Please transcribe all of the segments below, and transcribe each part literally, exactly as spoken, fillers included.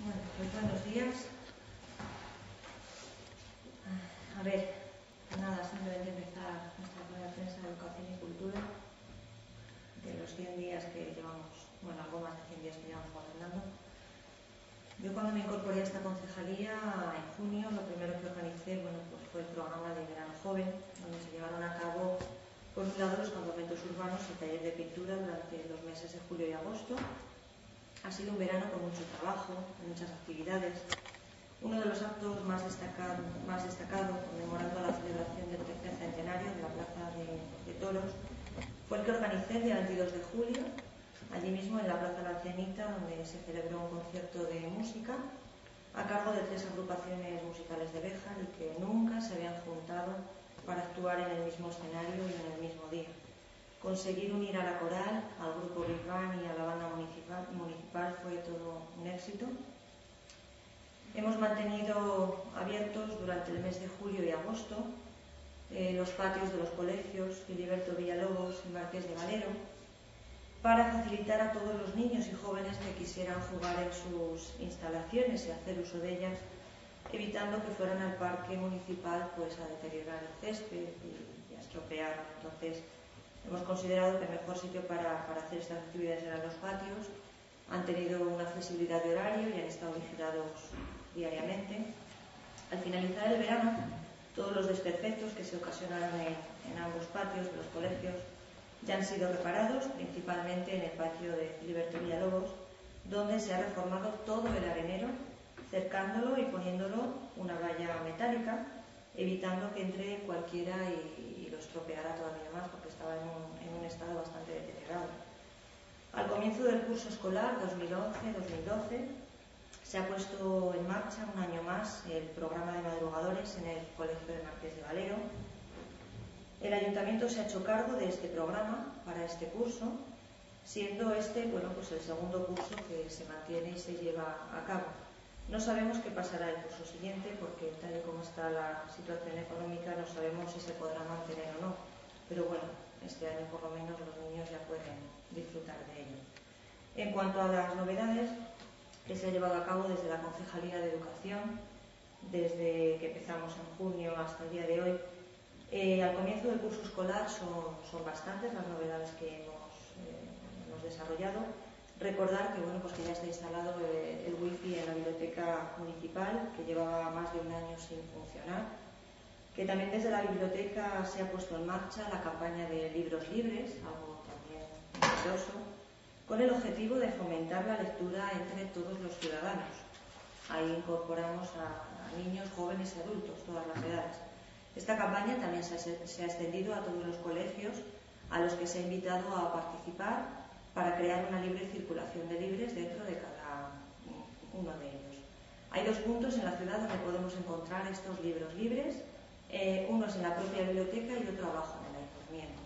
Bueno, pues buenos días. A ver, nada, simplemente empezar nuestra rueda de prensa de educación y cultura de los cien días que llevamos, bueno, algo más de cien días que llevamos gobernando. Yo cuando me incorporé a esta concejalía en junio, lo primero que organicé, bueno, pues fue el programa de verano joven, donde se llevaron a cabo, por un lado, los campamentos urbanos y talleres de pintura durante los meses de julio y agosto. Ha sido un verano con mucho trabajo, muchas actividades. Uno de los actos más destacados, más destacado, conmemorando la celebración del tercer centenario de la Plaza de, de Toros, fue el que organicé el día veintidós de julio, allí mismo en la Plaza La Ancianita, donde se celebró un concierto de música a cargo de tres agrupaciones musicales de Béjar y que nunca se habían juntado para actuar en el mismo escenario y en el mismo día. Conseguir unir a la coral, al grupo Big Band y a la banda municipal, municipal fue todo un éxito. Hemos mantenido abiertos durante el mes de julio y agosto eh, los patios de los colegios Filiberto Villalobos y Marqués de Valero para facilitar a todos los niños y jóvenes que quisieran jugar en sus instalaciones y hacer uso de ellas, evitando que fueran al parque municipal pues a deteriorar el césped y, y a estropearlo. Entonces, hemos considerado que el mejor sitio para, para hacer estas actividades eran los patios. Han tenido una flexibilidad de horario y han estado vigilados diariamente. Al finalizar el verano, todos los desperfectos que se ocasionaron en, en ambos patios de los colegios ya han sido reparados, principalmente en el patio de Filiberto Villalobos, donde se ha reformado todo el arenero, cercándolo y poniéndolo una valla metálica, evitando que entre cualquiera y, y lo estropeara todavía más, porque estaba en un, en un estado bastante deteriorado. Al comienzo del curso escolar dos mil once dos mil doce se ha puesto en marcha un año más el programa de madrugadores en el Colegio de Marqués de Valero. El Ayuntamiento se ha hecho cargo de este programa para este curso, siendo este bueno, pues el segundo curso que se mantiene y se lleva a cabo. No sabemos qué pasará el curso siguiente porque tal y como está la situación económica no sabemos si se podrá mantener o no, pero bueno, este año por lo menos los niños ya pueden disfrutar de ello. En cuanto a las novedades que se ha llevado a cabo desde la Concejalía de Educación, desde que empezamos en junio hasta el día de hoy, eh, al comienzo del curso escolar son, son bastantes las novedades que hemos, eh, hemos desarrollado. Recordar que, bueno, pues que ya está instalado eh, el wifi en la biblioteca municipal, que llevaba más de un año sin funcionar, que también desde la biblioteca se ha puesto en marcha la campaña de libros libres, algo también novedoso, con el objetivo de fomentar la lectura entre todos los ciudadanos. Ahí incorporamos a, a niños, jóvenes y adultos, todas las edades. Esta campaña también se ha, se ha extendido a todos los colegios a los que se ha invitado a participar para crear una libre circulación de libros dentro de cada uno de ellos. Hay dos puntos en la ciudad donde podemos encontrar estos libros libres, eh, uno es en la propia biblioteca y otro abajo en el ayuntamiento.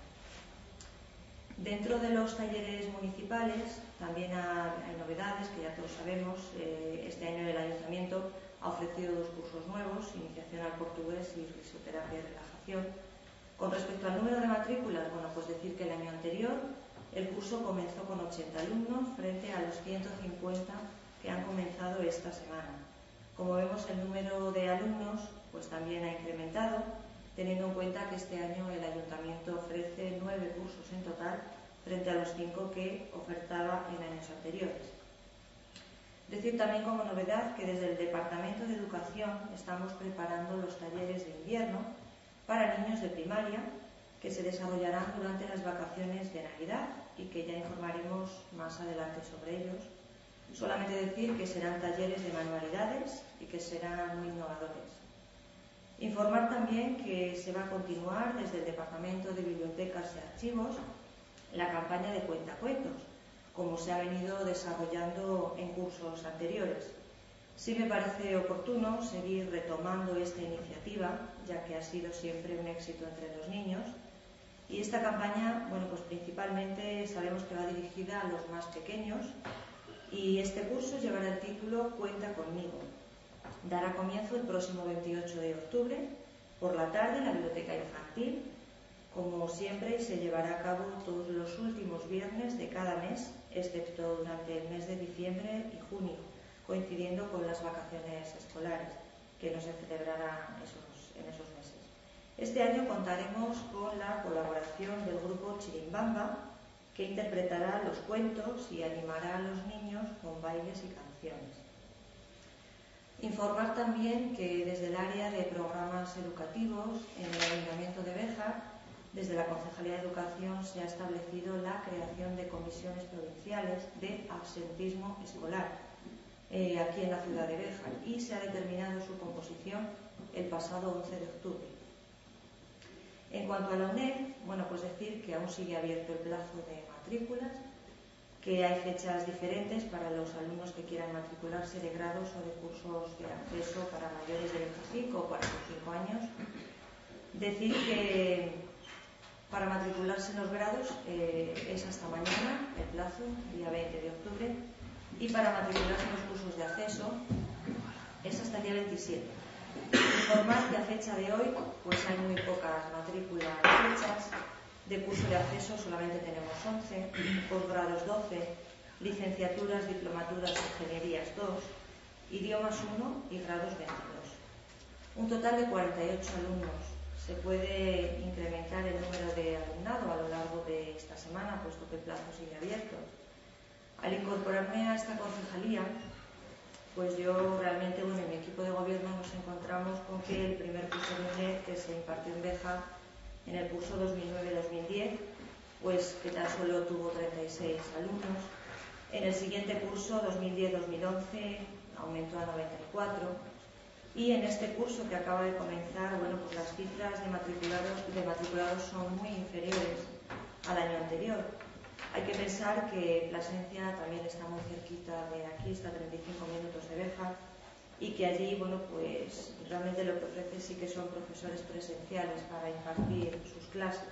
Dentro de los talleres municipales también hay novedades que ya todos sabemos. Eh, este año el ayuntamiento ha ofrecido dos cursos nuevos, iniciación al portugués y risoterapia y relajación. Con respecto al número de matrículas, bueno, pues decir que el año anterior el curso comenzó con ochenta alumnos frente a los ciento cincuenta que han comenzado esta semana. Como vemos, el número de alumnos pues también ha incrementado, teniendo en cuenta que este año el ayuntamiento ofrece nueve cursos en total frente a los cinco que ofertaba en años anteriores. Decir también como novedad que desde el Departamento de Educación estamos preparando los talleres de invierno para niños de primaria que se desarrollarán durante las vacaciones de Navidad y que ya informaremos más adelante sobre ellos. Solamente decir que serán talleres de manualidades y que serán muy innovadores. Informar también que se va a continuar desde el Departamento de Bibliotecas y Archivos la campaña de cuentacuentos, como se ha venido desarrollando en cursos anteriores. Sí me parece oportuno seguir retomando esta iniciativa, ya que ha sido siempre un éxito entre los niños. Y esta campaña, bueno, pues principalmente sabemos que va dirigida a los más pequeños y este curso llevará el título Cuenta conmigo. Dará comienzo el próximo veintiocho de octubre por la tarde en la biblioteca infantil, como siempre, y se llevará a cabo todos los últimos viernes de cada mes, excepto durante el mes de diciembre y junio, coincidiendo con las vacaciones escolares, que no se celebrarán esos, en esos meses. Este año contaremos con la colaboración del grupo Chirimbamba, que interpretará los cuentos y animará a los niños con bailes y canciones. Informar también que desde el área de programas educativos en el Ayuntamiento de Béjar, desde la Concejalía de Educación, se ha establecido la creación de comisiones provinciales de absentismo escolar eh, aquí en la ciudad de Béjar, y se ha determinado su composición el pasado once de octubre. En cuanto a la U N E D, bueno, pues decir que aún sigue abierto el plazo de matrículas, que hay fechas diferentes para los alumnos que quieran matricularse de grados o de cursos de acceso para mayores de veinticinco o cuarenta y cinco años. Decir que para matricularse en los grados eh, es hasta mañana el plazo, día veinte de octubre, y para matricularse en los cursos de acceso es hasta el día veintisiete. Informar que a fecha de hoy pues hay muy pocas matrículas hechas. De curso de acceso solamente tenemos once, posgrados doce, licenciaturas, diplomaturas, ingenierías dos, idiomas uno y grados veintidós. Un total de cuarenta y ocho alumnos. Se puede incrementar el número de alumnado a lo largo de esta semana, puesto que el plazo sigue abierto. Al incorporarme a esta concejalía, pues yo realmente, bueno, en mi equipo de gobierno nos encontramos con que el primer curso de U N E D que se impartió en Béjar en el curso dos mil nueve dos mil diez, pues que tan solo tuvo treinta y seis alumnos. En el siguiente curso, dos mil diez dos mil once, aumentó a noventa y cuatro. Y en este curso que acaba de comenzar, bueno, pues las cifras de matriculados, de matriculados son muy inferiores al año anterior. Hay que pensar que Plasencia también está muy cerquita de aquí, está a treinta y cinco minutos de Béjar, y que allí, bueno, pues realmente lo que ofrece sí que son profesores presenciales para impartir sus clases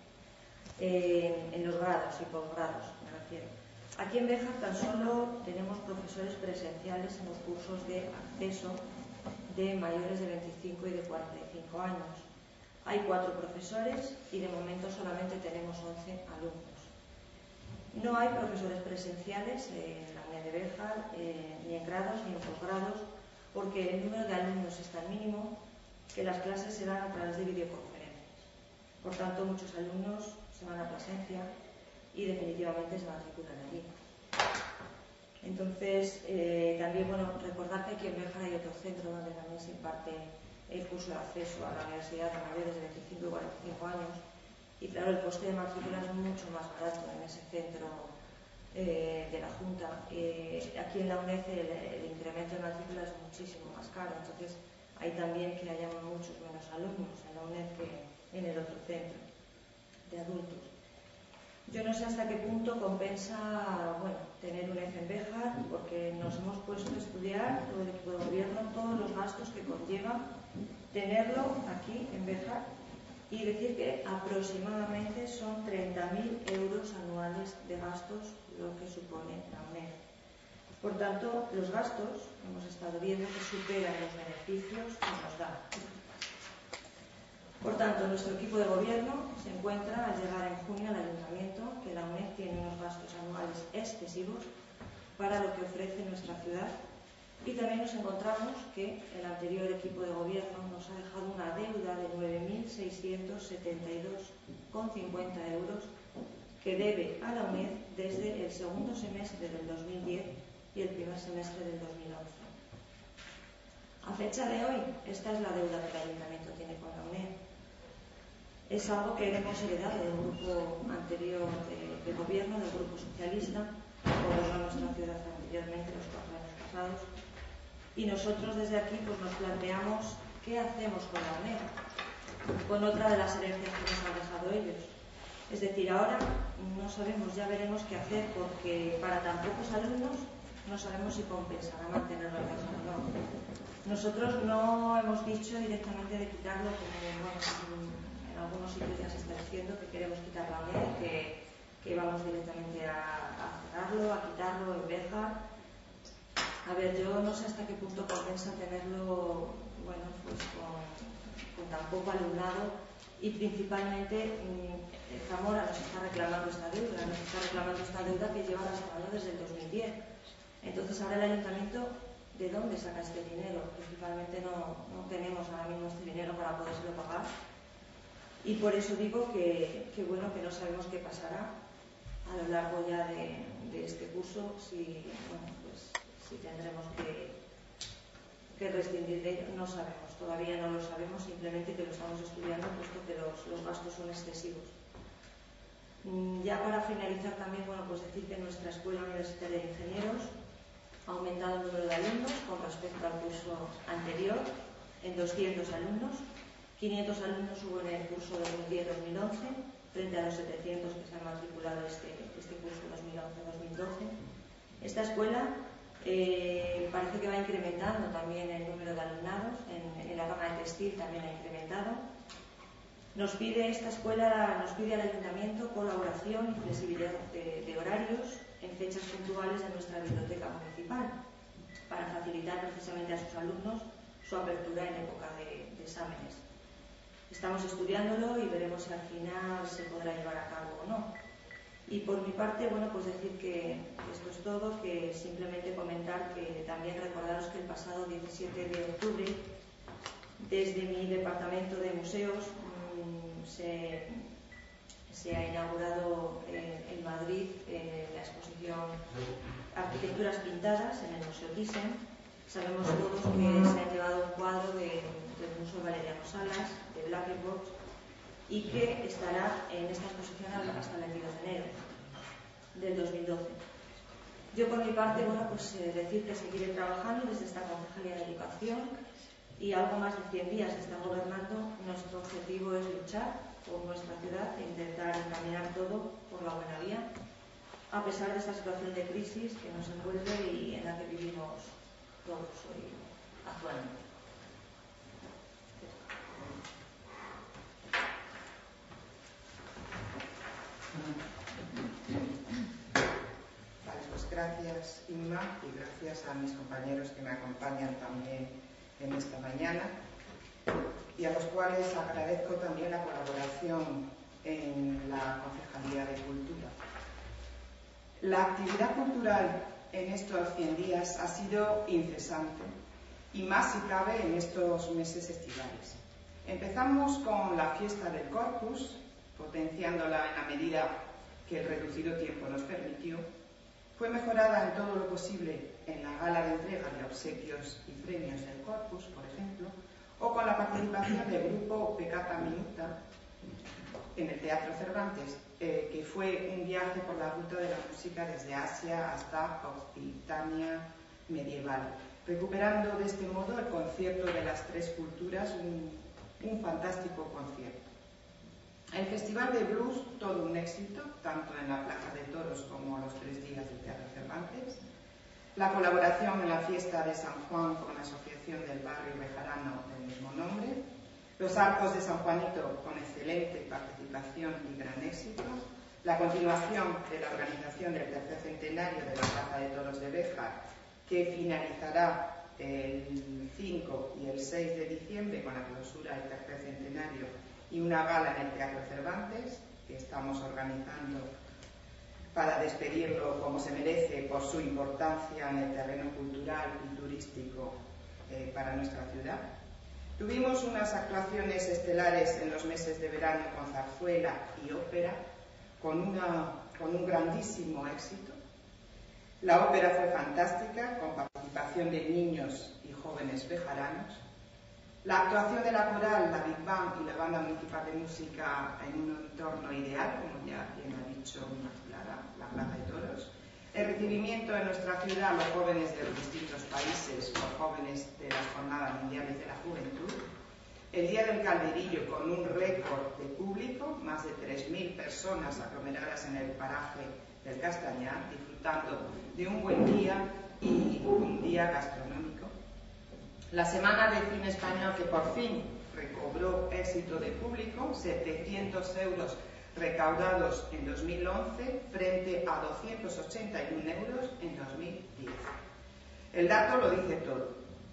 eh, en los grados y posgrados, me refiero. Aquí en Béjar tan solo tenemos profesores presenciales en los cursos de acceso de mayores de veinticinco y de cuarenta y cinco años. Hay cuatro profesores y de momento solamente tenemos once alumnos. No hay profesores presenciales en la U N E D de Béjar, eh, ni en grados ni en posgrados, porque el número de alumnos es tan mínimo que las clases se dan a través de videoconferencias. Por tanto, muchos alumnos se van a Plasencia y definitivamente se matriculan allí. Entonces, eh, también, bueno, recordar que aquí en Béjar hay otro centro donde también se imparte el curso de acceso a la universidad a mayores de veinticinco y cuarenta y cinco años. Y claro, el coste de matrícula es mucho más barato en ese centro eh, de la Junta. Eh, aquí en la U N E D el, el incremento de matrícula es muchísimo más caro, entonces hay también que haya muchos menos alumnos en la U N E D que en el otro centro de adultos. Yo no sé hasta qué punto compensa, bueno, tener un E F en Béjar, porque nos hemos puesto a estudiar, todo el equipo de gobierno, todos los gastos que conlleva tenerlo aquí en Béjar, y decir que aproximadamente son treinta mil euros anuales de gastos lo que supone la U N E D. Por tanto, los gastos hemos estado viendo que superan los beneficios que nos dan. Por tanto, nuestro equipo de gobierno se encuentra al llegar en junio al ayuntamiento que la U N E D tiene unos gastos anuales excesivos para lo que ofrece nuestra ciudad, y también nos encontramos que el anterior equipo de gobierno nos ha dejado una deuda de nueve mil seiscientos setenta y dos coma cincuenta euros que debe a la U N E D desde el segundo semestre del dos mil diez y el primer semestre del dos mil once. A fecha de hoy, esta es la deuda que el ayuntamiento tiene con la U N E D. Es algo que hemos heredado del grupo anterior de, de gobierno, del grupo socialista, que gobernó nuestra ciudad anteriormente, los cuatro años pasados. Y nosotros desde aquí pues, nos planteamos qué hacemos con la U N E D, con otra de las herencias que nos han dejado ellos. Es decir, ahora no sabemos, ya veremos qué hacer, porque para tan pocos alumnos no sabemos si compensará mantenerlo en Béjar o no. Nosotros no hemos dicho directamente de quitarlo, como bueno, en algunos sitios ya se está diciendo que queremos quitar la U N E D, que, que vamos directamente a, a cerrarlo, a quitarlo en Béjar. A ver, yo no sé hasta qué punto compensa tenerlo, bueno, pues con, con tan poco alumnado, y principalmente mmm, Zamora nos está reclamando esta deuda, nos está reclamando esta deuda que lleva arrastrando desde el dos mil diez. Entonces ahora el ayuntamiento, ¿de dónde saca este dinero? Principalmente no, no tenemos ahora mismo este dinero para podérselo pagar. Y por eso digo que, que bueno, que no sabemos qué pasará a lo largo ya de, de este curso, si, bueno, pues, si tendremos que, que rescindir de ello, no sabemos, todavía no lo sabemos, simplemente que lo estamos estudiando, puesto que los, los gastos son excesivos. Ya para finalizar también, bueno, pues decir que nuestra Escuela Universitaria de Ingenieros ha aumentado el número de alumnos con respecto al curso anterior, en doscientos alumnos. quinientos alumnos hubo en el curso dos mil diez dos mil once, frente a los setecientos que se han matriculado este, este curso dos mil once dos mil doce. Esta escuela eh, parece que va incrementando también el número de alumnados, en, en la gama de textil también ha incrementado. Nos pide esta escuela, nos pide al ayuntamiento colaboración y flexibilidad de, de horarios en fechas puntuales de nuestra biblioteca municipal, para facilitar precisamente a sus alumnos su apertura en época de, de exámenes. Estamos estudiándolo y veremos si al final se podrá llevar a cabo o no. Y por mi parte, bueno, pues decir que esto es todo, que simplemente comentar que también recordaros que el pasado diecisiete de octubre, desde mi departamento de museos, mmm, se, se ha inaugurado eh, en Madrid eh, la exposición Arquitecturas Pintadas en el Museo Thyssen. Sabemos todos que se ha llevado un cuadro de, del Museo Valeriano Salas, de Blankenburg, y que estará en esta exposición hasta el veintidós de enero del dos mil doce. Yo por mi parte, bueno, pues eh, decir que seguiré trabajando desde esta Concejalía de Educación y algo más de cien días está gobernando. Nuestro objetivo es luchar por nuestra ciudad e intentar encaminar todo por la buena vía, a pesar de esta situación de crisis que nos envuelve y en la que vivimos todos hoy actualmente. Vale, pues gracias Inma y gracias a mis compañeros que me acompañan también en esta mañana y a los cuales agradezco también la colaboración en la Concejalía de Cultura. La actividad cultural en estos cien días ha sido incesante y más si cabe en estos meses estivales. Empezamos con la fiesta del Corpus, potenciándola en la medida que el reducido tiempo nos permitió. Fue mejorada en todo lo posible en la gala de entrega de obsequios y premios del Corpus, por ejemplo, o con la participación del grupo Peccata Minuta en el Teatro Cervantes, eh, que fue un viaje por la ruta de la música desde Asia hasta Occitania medieval, recuperando de este modo el concierto de las tres culturas, un, un fantástico concierto. El Festival de Blues, todo un éxito, tanto en la Plaza de Toros como los tres días del Teatro Cervantes. La colaboración en la fiesta de San Juan con la Asociación del Barrio Bejarano del mismo nombre. Los arcos de San Juanito con excelente participación y gran éxito. La continuación de la organización del tercer centenario de la Plaza de Toros de Béjar, que finalizará el cinco y el seis de diciembre con la clausura del tercer centenario y una gala en el Teatro Cervantes, que estamos organizando para despedirlo como se merece por su importancia en el terreno cultural y turístico eh, para nuestra ciudad. Tuvimos unas actuaciones estelares en los meses de verano con zarzuela y ópera, con, una, con un grandísimo éxito. La ópera fue fantástica, con participación de niños y jóvenes bejaranos. La actuación de la coral, la Big Band y la Banda Municipal de Música en un entorno ideal, como ya bien ha dicho Inmaculada, la Plaza de Toros. El recibimiento en nuestra ciudad a los jóvenes de los distintos países, los jóvenes de las Jornadas Mundiales de la Juventud. El Día del Calderillo con un récord de público, más de tres mil personas aglomeradas en el paraje del Castañar, disfrutando de un buen día y un día gastronómico. La Semana del Cine Español, que por fin recobró éxito de público, setecientos euros recaudados en dos mil once frente a doscientos ochenta y uno euros en dos mil diez. El dato lo dice todo,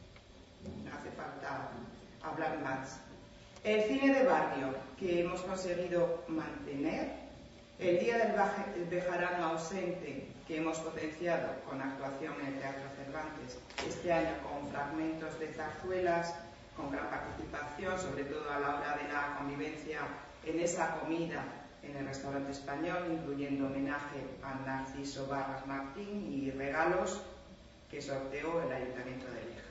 no hace falta hablar más. El cine de barrio, que hemos conseguido mantener El Día del Bejarano Ausente, que hemos potenciado con actuación en el Teatro Cervantes, este año con fragmentos de zarzuelas, con gran participación, sobre todo a la hora de la convivencia en esa comida en el restaurante español, incluyendo homenaje a Narciso Barras Martín y regalos que sorteó el Ayuntamiento de Leja.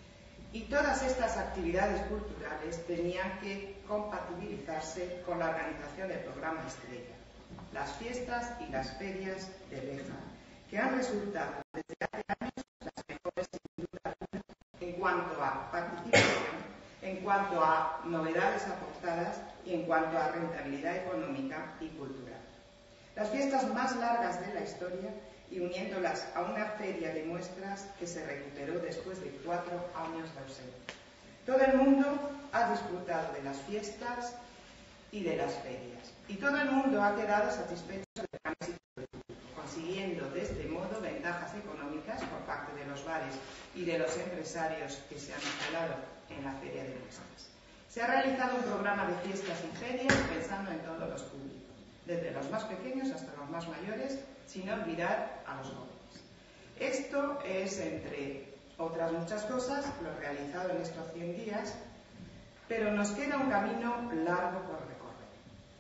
Y todas estas actividades culturales tenían que compatibilizarse con la organización del programa Estrella, las fiestas y las ferias de Leja, que han resultado desde hace años las mejores sin duda en cuanto a participación, en cuanto a novedades aportadas y en cuanto a rentabilidad económica y cultural. Las fiestas más largas de la historia y uniéndolas a una feria de muestras que se recuperó después de cuatro años de ausencia. Todo el mundo ha disfrutado de las fiestas y de las ferias, y todo el mundo ha quedado satisfecho del tránsito, consiguiendo de este modo ventajas económicas por parte de los bares y de los empresarios que se han instalado en la feria de muestras. Se ha realizado un programa de fiestas y ferias pensando en todos los públicos, desde los más pequeños hasta los más mayores, sin olvidar a los jóvenes. Esto es, entre otras muchas cosas, lo realizado en estos cien días, pero nos queda un camino largo por recorrer.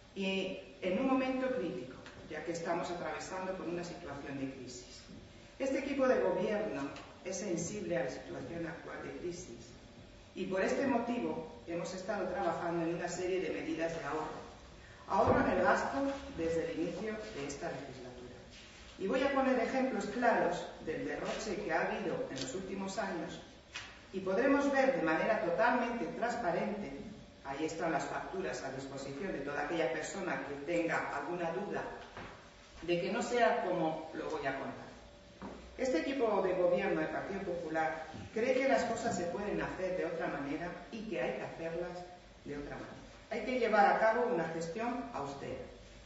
Y en un momento crítico, ya que estamos atravesando por una situación de crisis. Este equipo de gobierno es sensible a la situación actual de crisis y por este motivo hemos estado trabajando en una serie de medidas de ahorro. Ahorro en el gasto desde el inicio de esta legislatura. Y voy a poner ejemplos claros del derroche que ha habido en los últimos años y podremos ver de manera totalmente transparente, ahí están las facturas a disposición de toda aquella persona que tenga alguna duda de que no sea como lo voy a contar. Este equipo de gobierno del Partido Popular cree que las cosas se pueden hacer de otra manera y que hay que hacerlas de otra manera. Hay que llevar a cabo una gestión austera,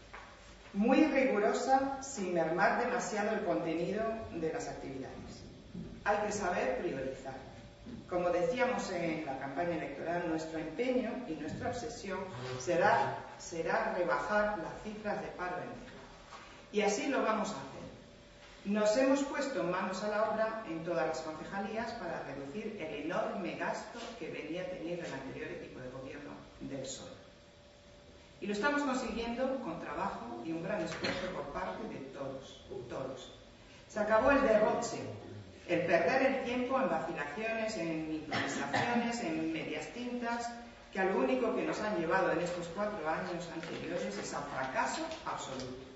muy rigurosa, sin mermar demasiado el contenido de las actividades. Hay que saber priorizar. Como decíamos en la campaña electoral, nuestro empeño y nuestra obsesión será, será rebajar las cifras de paro en Leja. Y así lo vamos a hacer. Nos hemos puesto manos a la obra en todas las concejalías para reducir el enorme gasto que venía teniendo el anterior equipo de gobierno del P S O E. Y lo estamos consiguiendo con trabajo y un gran esfuerzo por parte de todos, todos. Se acabó el derroche, el perder el tiempo en vacilaciones, en improvisaciones, en medias tintas, que a lo único que nos han llevado en estos cuatro años anteriores es a un fracaso absoluto.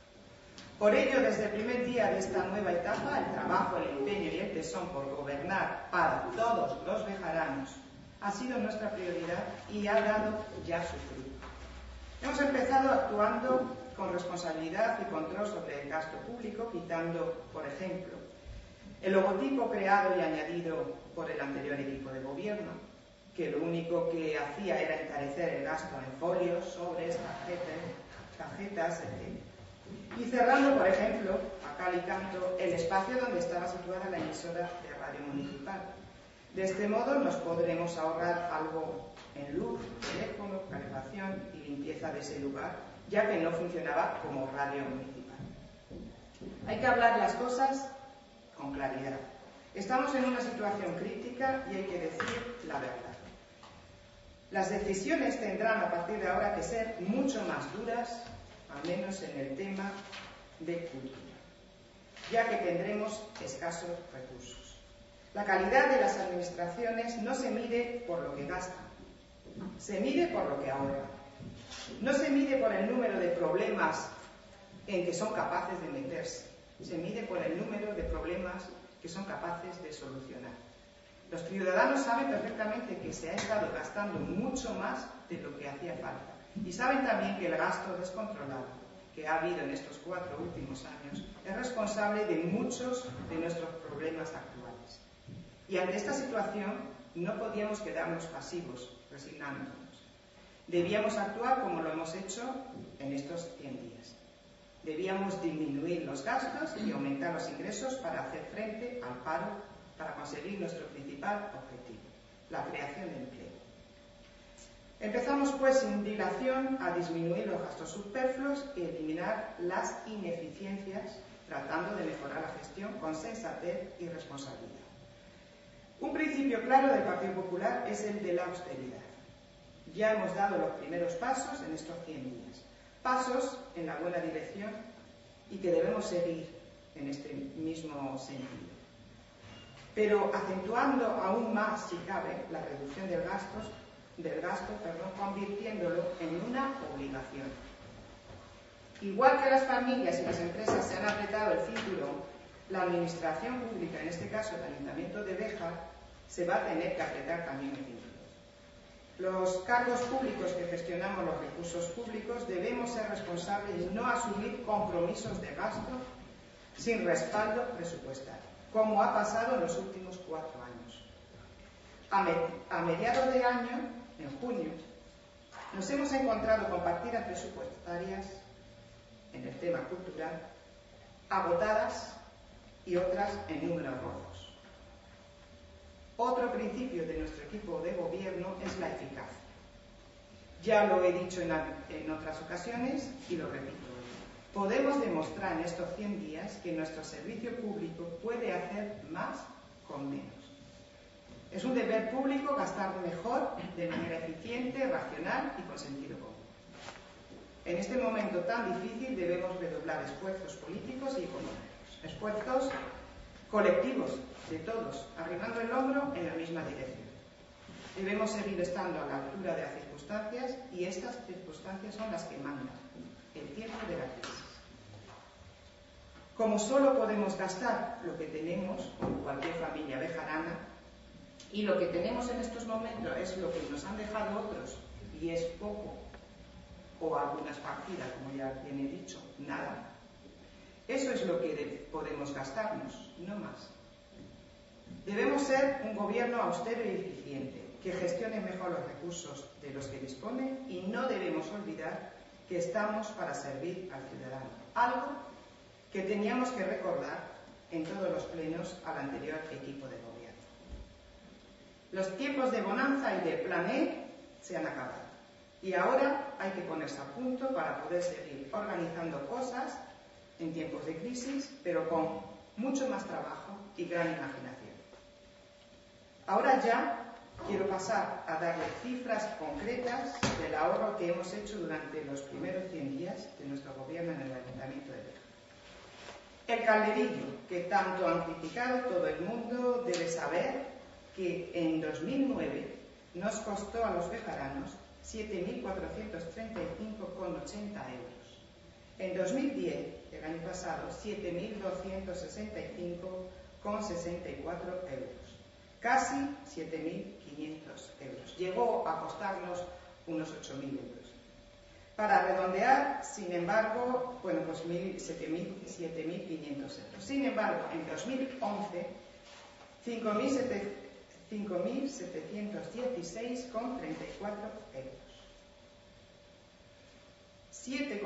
Por ello, desde el primer día de esta nueva etapa, el trabajo, el empeño y el tesón por gobernar para todos los bejaranos ha sido nuestra prioridad y ha dado ya su fruto. Hemos empezado actuando con responsabilidad y control sobre el gasto público, quitando, por ejemplo, el logotipo creado y añadido por el anterior equipo de gobierno, que lo único que hacía era encarecer el gasto en folios, sobres, tarjetas, tarjetas, etcétera. Y cerrando, por ejemplo, a cal y canto, el espacio donde estaba situada la emisora de radio municipal. De este modo nos podremos ahorrar algo en luz, teléfono, calefacción y limpieza de ese lugar, ya que no funcionaba como radio municipal. Hay que hablar las cosas con claridad. Estamos en una situación crítica y hay que decir la verdad. Las decisiones tendrán a partir de ahora que ser mucho más duras, al menos en el tema de cultura, ya que tendremos escasos recursos. La calidad de las administraciones no se mide por lo que gastan, se mide por lo que ahorran. No se mide por el número de problemas en que son capaces de meterse, se mide por el número de problemas que son capaces de solucionar. Los ciudadanos saben perfectamente que se ha estado gastando mucho más de lo que hacía falta y saben también que el gasto descontrolado que ha habido en estos cuatro últimos años es responsable de muchos de nuestros problemas actuales. Y ante esta situación no podíamos quedarnos pasivos, resignándonos. Debíamos actuar como lo hemos hecho en estos cien días. Debíamos disminuir los gastos y aumentar los ingresos para hacer frente al paro, para conseguir nuestro principal objetivo, la creación de empleo. Empezamos pues sin dilación a disminuir los gastos superfluos y eliminar las ineficiencias, tratando de mejorar la gestión con sensatez y responsabilidad. Un principio claro del Partido Popular es el de la austeridad. Ya hemos dado los primeros pasos en estos cien días, pasos en la buena dirección y que debemos seguir en este mismo sentido, pero acentuando aún más, si cabe, la reducción del gasto, del gasto perdón, convirtiéndolo en una obligación. Igual que las familias y las empresas se han apretado el cinturón, la administración pública, en este caso el Ayuntamiento de Béjar, se va a tener que apretar también el cinturón. Los cargos públicos que gestionamos los recursos públicos debemos ser responsables y no asumir compromisos de gasto sin respaldo presupuestario, como ha pasado en los últimos cuatro años. A, me a mediados de año, en junio, nos hemos encontrado con partidas presupuestarias en el tema cultural agotadas y otras en números rojos. Otro principio de nuestro equipo de gobierno es la eficacia. Ya lo he dicho en, en otras ocasiones y lo repito. Podemos demostrar en estos cien días que nuestro servicio público puede hacer más con menos. Es un deber público gastar mejor, de manera eficiente, racional y con sentido común. En este momento tan difícil debemos redoblar esfuerzos políticos y económicos, esfuerzos colectivos de todos, arrimando el hombro en la misma dirección. Debemos seguir estando a la altura de las circunstancias y estas circunstancias son las que mandan, el tiempo de la crisis. Como solo podemos gastar lo que tenemos, como cualquier familia bejarana, y lo que tenemos en estos momentos es lo que nos han dejado otros, y es poco, o algunas partidas, como ya bien he dicho, nada. Eso es lo que podemos gastarnos, no más. Debemos ser un gobierno austero y eficiente, que gestione mejor los recursos de los que dispone, y no debemos olvidar que estamos para servir al ciudadano, algo que teníamos que recordar en todos los plenos al anterior equipo de gobierno. Los tiempos de bonanza y de plan E se han acabado, y ahora hay que ponerse a punto para poder seguir organizando cosas en tiempos de crisis, pero con mucho más trabajo y gran imaginación. Ahora ya quiero pasar a darle cifras concretas del ahorro que hemos hecho durante los primeros cien días de nuestro gobierno en el Ayuntamiento de Béjar. El calderillo, que tanto han criticado, todo el mundo debe saber que en dos mil nueve nos costó a los bejaranos siete mil cuatrocientos treinta y cinco coma ochenta euros. En dos mil diez, el año pasado, siete mil doscientos sesenta y cinco coma sesenta y cuatro euros. Casi siete mil quinientos euros. Llegó a costarnos unos ocho mil euros. Para redondear, sin embargo, bueno, pues siete mil quinientos euros. Sin embargo, en dos mil once, cinco mil setecientos dieciséis coma treinta y cuatro euros. siete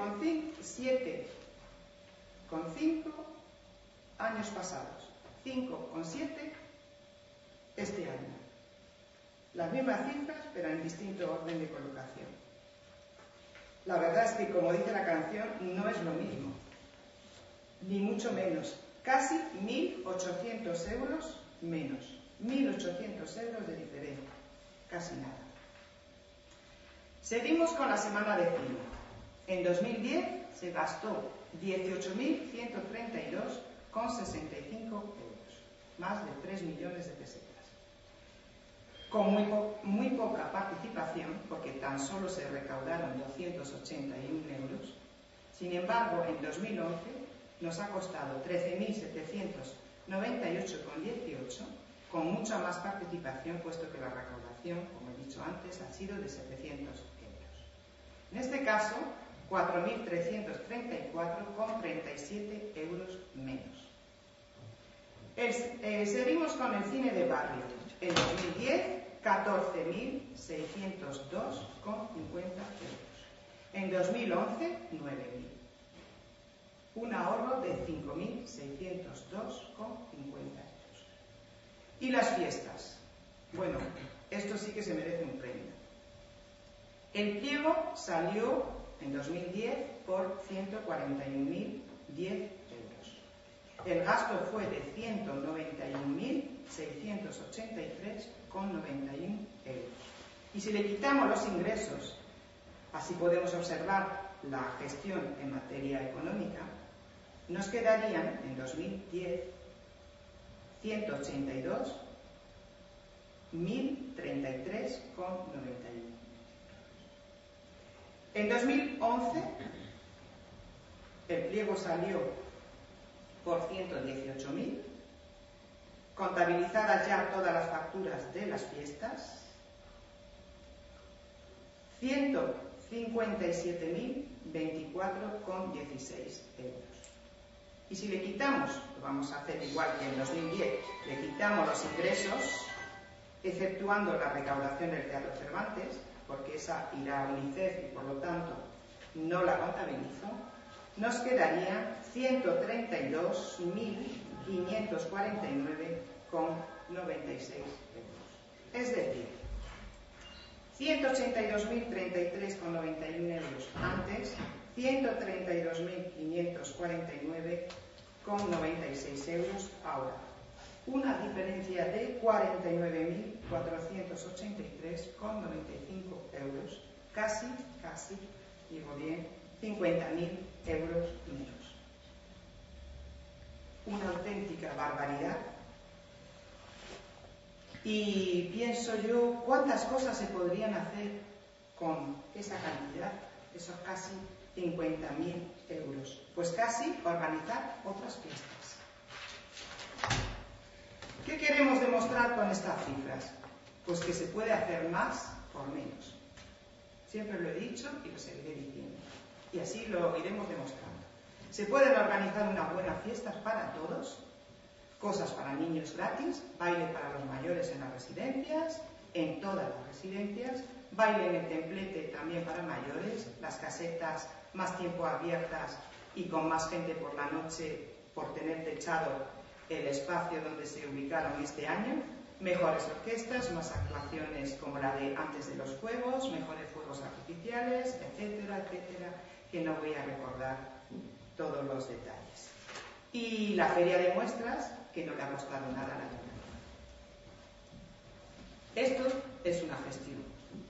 coma cinco años pasados, cinco coma siete este año. Las mismas cifras, pero en distinto orden de colocación. La verdad es que, como dice la canción, no es lo mismo, ni mucho menos. Casi mil ochocientos euros menos. mil ochocientos euros de diferencia. Casi nada. Seguimos con la semana de cine. En dos mil diez se gastó dieciocho mil ciento treinta y dos coma sesenta y cinco euros. Más de tres millones de pesetas. Con muy, po muy poca participación, porque tan solo se recaudaron doscientos ochenta y un euros. Sin embargo, en dos mil once nos ha costado trece mil setecientos noventa y ocho coma dieciocho, con mucha más participación, puesto que la recaudación, como he dicho antes, ha sido de setecientos euros. En este caso, cuatro mil trescientos treinta y cuatro coma treinta y siete euros menos. El, eh, seguimos con el cine de barrio. En dos mil diez, catorce mil seiscientos dos coma cincuenta euros. En dos mil once, nueve mil. Un ahorro de cinco mil seiscientos dos coma cincuenta euros. Y las fiestas. Bueno, esto sí que se merece un premio. El pliego salió en dos mil diez por ciento cuarenta y un mil diez euros. El gasto fue de ciento noventa y un mil seiscientos ochenta y tres coma noventa y uno euros. Y si le quitamos los ingresos, así podemos observar la gestión en materia económica, nos quedarían en dos mil diez ciento ochenta y dos mil treinta y tres coma noventa y uno. En dos mil once el pliego salió por ciento dieciocho mil, contabilizadas ya todas las facturas de las fiestas, ciento cincuenta y siete mil veinticuatro coma dieciséis euros. Y si le quitamos, lo vamos a hacer igual que en dos mil diez, le quitamos los ingresos, exceptuando la recaudación del Teatro Cervantes, porque esa irá a UNICEF y por lo tanto no la contabilizo, nos quedaría ciento treinta y dos mil quinientos cuarenta y nueve coma noventa y seis euros. Es decir, ciento ochenta y dos mil treinta y tres coma noventa y uno euros antes, ciento treinta y dos mil quinientos cuarenta y nueve coma noventa y seis euros ahora. Una diferencia de cuarenta y nueve mil cuatrocientos ochenta y tres coma noventa y cinco euros, casi, casi, digo bien, cincuenta mil euros menos. Una auténtica barbaridad. Y pienso yo, ¿cuántas cosas se podrían hacer con esa cantidad, esos casi cincuenta mil euros? Pues casi organizar otras fiestas. ¿Qué queremos demostrar con estas cifras? Pues que se puede hacer más por menos. Siempre lo he dicho y lo seguiré diciendo. Y así lo iremos demostrando. Se pueden organizar unas buenas fiestas para todos, cosas para niños gratis, baile para los mayores en las residencias, en todas las residencias, baile en el templete también para mayores, las casetas más tiempo abiertas y con más gente por la noche por tener techado el espacio donde se ubicaron este año, mejores orquestas, más actuaciones como la de antes de los juegos, mejores fuegos artificiales, etcétera, etcétera, que no voy a recordar todos los detalles. Y la feria de muestras, que no le ha costado nada al ayuntamiento. Esto es una gestión.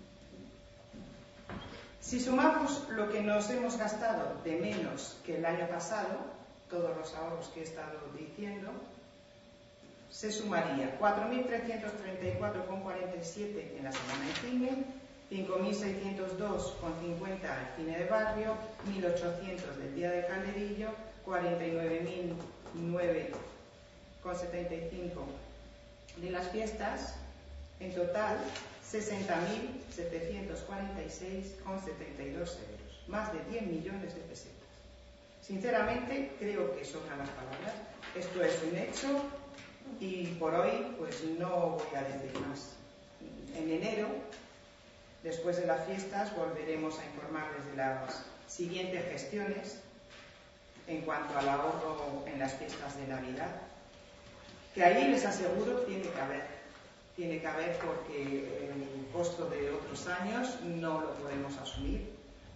Si sumamos lo que nos hemos gastado de menos que el año pasado, todos los ahorros que he estado diciendo, se sumaría cuatro mil trescientos treinta y cuatro coma cuarenta y siete en la semana de cine, cinco mil seiscientos dos coma cincuenta el cine de barrio, mil ochocientos del día del calderillo, cuarenta y nueve mil nueve coma setenta y cinco de las fiestas, en total sesenta mil setecientos cuarenta y seis coma setenta y dos euros, más de diez millones de pesetas. Sinceramente, creo que sobran las palabras. Esto es un hecho y por hoy pues no voy a decir más. En enero, después de las fiestas, volveremos a informarles de las siguientes gestiones en cuanto al ahorro en las fiestas de Navidad, que ahí les aseguro tiene que haber. Tiene que haber porque el costo de otros años no lo podemos asumir.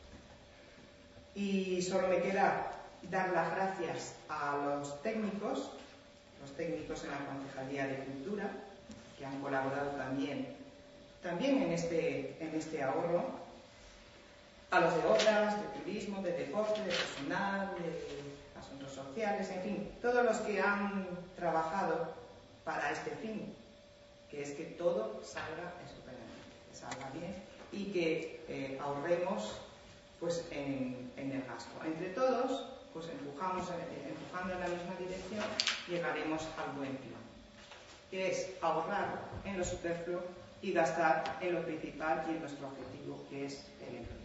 Y solo me queda dar las gracias a los técnicos, los técnicos en la Concejalía de Cultura, que han colaborado también, también en, este, en este ahorro, a los de obras, de turismo, de deporte, de personal, de asuntos sociales, en fin, todos los que han trabajado para este fin, que es que todo salga estupendamente, que salga bien y que eh, ahorremos pues en, en el gasto. Entre todos, pues empujamos, empujando en la misma dirección, llegaremos al buen plan, que es ahorrar en lo superfluo y gastar en lo principal y en nuestro objetivo, que es el empleo.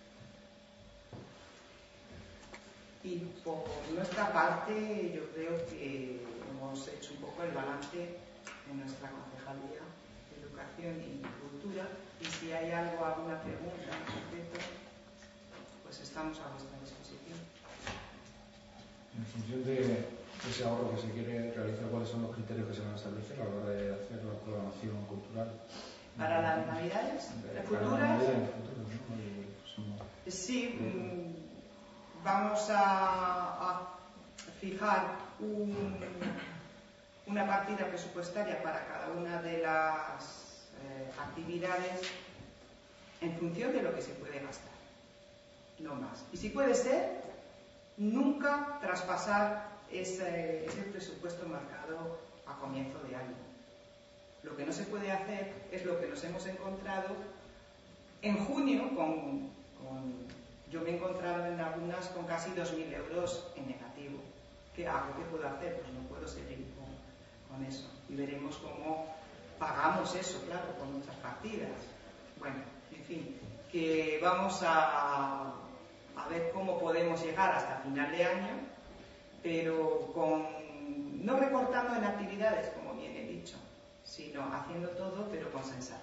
Y por nuestra parte, yo creo que hemos hecho un poco el balance en nuestra Concejalía de Educación y Cultura, y si hay algo, alguna pregunta en concreto, pues estamos a vuestra disposición. En función de ese ahorro que se quiere realizar, ¿cuáles son los criterios que se van a establecer a la hora de hacer la programación cultural? para las Navidades Para futuras. las Navidades futuras, ¿no? Y somos- Sí, mm, vamos a, a fijar un, una partida presupuestaria para cada una de las eh, actividades en función de lo que se puede gastar, no más. Y si puede ser, nunca traspasar ese, ese presupuesto marcado a comienzo de año. Lo que no se puede hacer es lo que nos hemos encontrado en junio con, con yo me he encontrado en algunas con casi dos mil euros en negativo. ¿Qué hago? ¿Qué puedo hacer? Pues no puedo seguir con, con eso. Y veremos cómo pagamos eso, claro, con muchas partidas. Bueno, en fin, que vamos a, a ver cómo podemos llegar hasta final de año, pero con, no recortando en actividades, como bien he dicho, sino haciendo todo, pero con sensatez.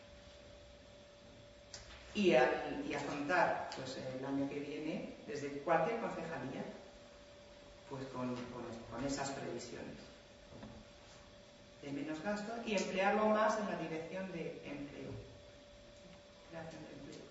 Y, al, y afrontar pues, el año que viene, desde cualquier concejalía, pues con, con, con esas previsiones de menos gasto y emplearlo más en la dirección de empleo, creación de empleo.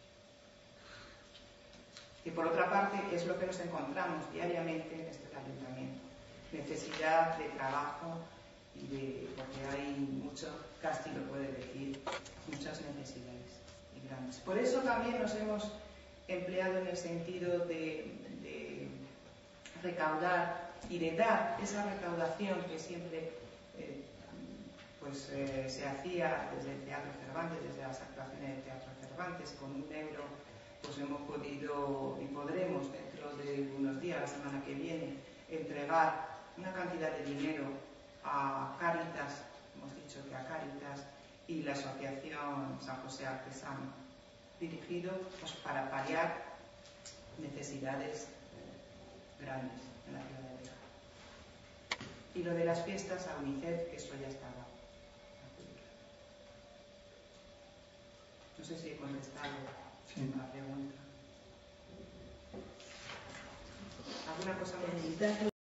Que por otra parte es lo que nos encontramos diariamente en este ayuntamiento: necesidad de trabajo y de, porque hay mucho, Casti lo puede decir, muchas necesidades y grandes. Por eso también nos hemos empleado en el sentido de, de recaudar y de dar esa recaudación que siempre eh, pues, eh, se hacía desde el Teatro Cervantes, desde las actuaciones del Teatro Cervantes. Con un euro pues hemos podido y podremos dentro de unos días, la semana que viene, entregar una cantidad de dinero a Cáritas, hemos dicho que a Cáritas, y la Asociación San José Artesano, dirigido pues, para paliar necesidades grandes en la ciudad de Bejar. Y lo de las fiestas a UNICEF, que eso ya estaba adjudicado. No sé si he contestado sí. la pregunta. ¿Alguna cosa más?